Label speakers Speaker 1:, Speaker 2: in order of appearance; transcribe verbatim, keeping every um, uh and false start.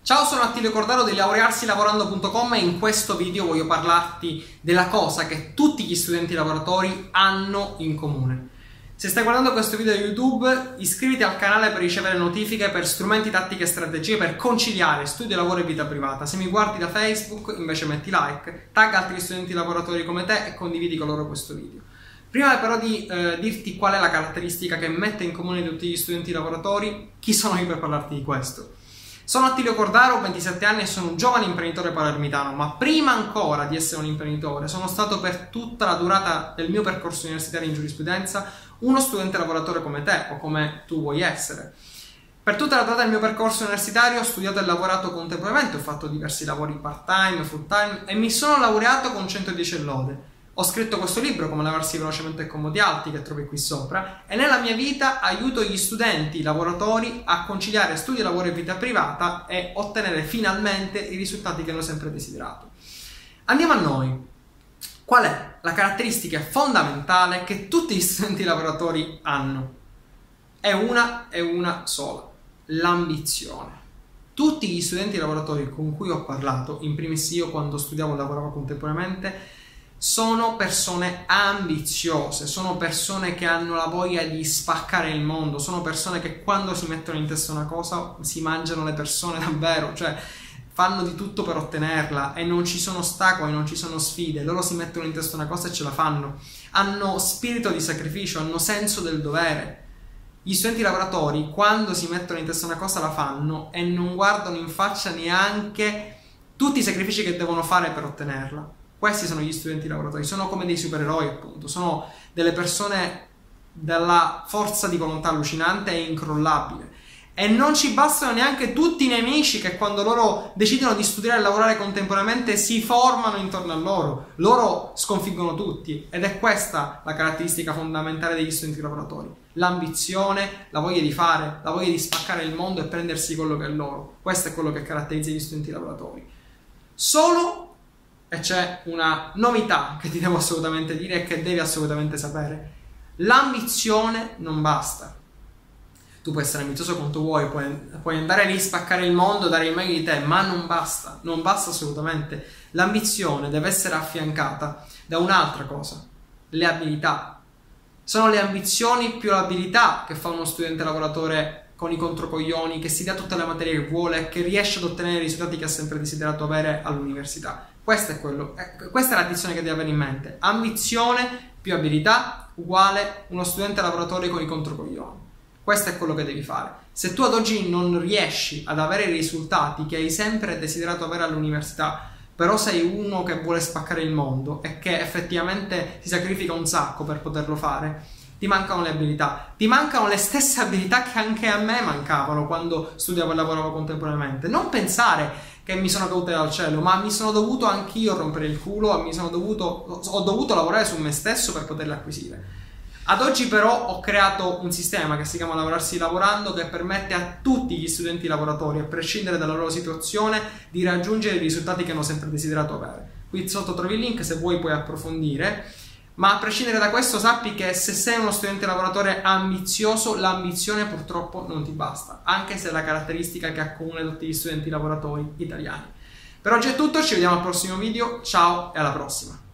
Speaker 1: Ciao, sono Attilio Cordaro di laurearsi lavorando punto com e in questo video voglio parlarti della cosa che tutti gli studenti lavoratori hanno in comune. Se stai guardando questo video da YouTube, iscriviti al canale per ricevere notifiche per strumenti, tattiche e strategie per conciliare studio, lavoro e vita privata. Se mi guardi da Facebook, invece metti like, tagga altri studenti lavoratori come te e condividi con loro questo video. Prima però di eh, dirti qual è la caratteristica che mette in comune tutti gli studenti lavoratori, chi sono io per parlarti di questo? Sono Attilio Cordaro, ho ventisette anni e sono un giovane imprenditore palermitano, ma prima ancora di essere un imprenditore sono stato per tutta la durata del mio percorso universitario in giurisprudenza uno studente lavoratore come te o come tu vuoi essere. Per tutta la durata del mio percorso universitario ho studiato e lavorato contemporaneamente, ho fatto diversi lavori part-time, full-time e mi sono laureato con centodieci lode. Ho scritto questo libro, Come lavarsi velocemente e con modi alti, che trovi qui sopra, e nella mia vita aiuto gli studenti lavoratori a conciliare studio, lavoro e vita privata e ottenere finalmente i risultati che hanno sempre desiderato. Andiamo a noi. Qual è la caratteristica fondamentale che tutti gli studenti lavoratori hanno? È una e una sola: l'ambizione. Tutti gli studenti lavoratori con cui ho parlato, in primis io quando studiavo e lavoravo contemporaneamente, sono persone ambiziose, sono persone che hanno la voglia di spaccare il mondo, sono persone che quando si mettono in testa una cosa si mangiano le persone davvero, cioè fanno di tutto per ottenerla e non ci sono ostacoli, non ci sono sfide, loro si mettono in testa una cosa e ce la fanno, hanno spirito di sacrificio, hanno senso del dovere. Gli studenti lavoratori quando si mettono in testa una cosa la fanno e non guardano in faccia neanche tutti i sacrifici che devono fare per ottenerla. Questi sono gli studenti lavoratori, sono come dei supereroi appunto, sono delle persone dalla forza di volontà allucinante e incrollabile. E non ci bastano neanche tutti i nemici che quando loro decidono di studiare e lavorare contemporaneamente si formano intorno a loro, loro sconfiggono tutti. Ed è questa la caratteristica fondamentale degli studenti lavoratori: l'ambizione, la voglia di fare, la voglia di spaccare il mondo e prendersi quello che è loro. Questo è quello che caratterizza gli studenti lavoratori. Solo E c'è una novità che ti devo assolutamente dire e che devi assolutamente sapere: l'ambizione non basta. Tu puoi essere ambizioso quanto vuoi, puoi, puoi andare lì, spaccare il mondo, dare il meglio di te, ma non basta, non basta assolutamente. L'ambizione deve essere affiancata da un'altra cosa: le abilità. Sono le ambizioni più l'abilità che fa uno studente lavoratore con i controcoglioni, che si dà tutte le materie che vuole, che riesce ad ottenere i risultati che ha sempre desiderato avere all'università. Questo è quello, questa è l'addizione che devi avere in mente: ambizione più abilità uguale uno studente lavoratore con i controcoglioni. Questo è quello che devi fare. Se tu ad oggi non riesci ad avere i risultati che hai sempre desiderato avere all'università, però sei uno che vuole spaccare il mondo e che effettivamente si sacrifica un sacco per poterlo fare, ti mancano le abilità, ti mancano le stesse abilità che anche a me mancavano quando studiavo e lavoravo contemporaneamente. Non pensare che mi sono cadute dal cielo, ma mi sono dovuto anch'io rompere il culo, mi sono dovuto, ho dovuto lavorare su me stesso per poterle acquisire. Ad oggi però ho creato un sistema che si chiama Lavorarsi Lavorando, che permette a tutti gli studenti lavoratori, a prescindere dalla loro situazione, di raggiungere i risultati che hanno sempre desiderato avere. Qui sotto trovi il link, se vuoi puoi approfondire. Ma a prescindere da questo sappi che se sei uno studente lavoratore ambizioso, l'ambizione purtroppo non ti basta, anche se è la caratteristica che accomuna tutti gli studenti lavoratori italiani. Per oggi è tutto, ci vediamo al prossimo video, ciao e alla prossima!